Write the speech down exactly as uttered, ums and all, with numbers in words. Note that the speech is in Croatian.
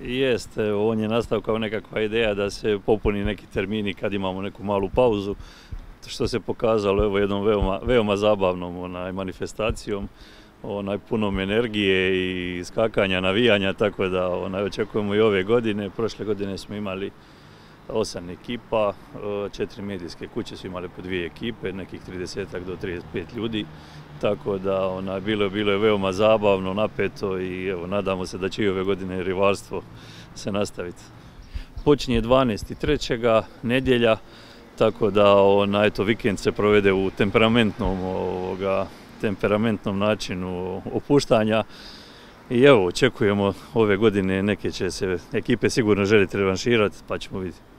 Jeste, on je nastao kao nekakva ideja da se popuni neki termini kad imamo neku malu pauzu, što se pokazalo evo jednom veoma, veoma zabavnom onaj, manifestacijom, onaj, punom energije i skakanja, navijanja, tako da onaj, očekujemo i ove godine. Prošle godine smo imali osam ekipa, četiri medijske kuće su imale po dvije ekipe, nekih trideset do trideset pet ljudi, tako da ona, bilo, bilo je veoma zabavno, napeto i evo, nadamo se da će i ove godine rivalstvo se nastaviti. Počinje dvanaestog trećega nedjelja, tako da ona, eto, vikend se provede u temperamentnom, ovoga, temperamentnom načinu opuštanja. I evo, očekujemo ove godine, neke će se ekipe sigurno želiti revanširati, pa ćemo vidjeti.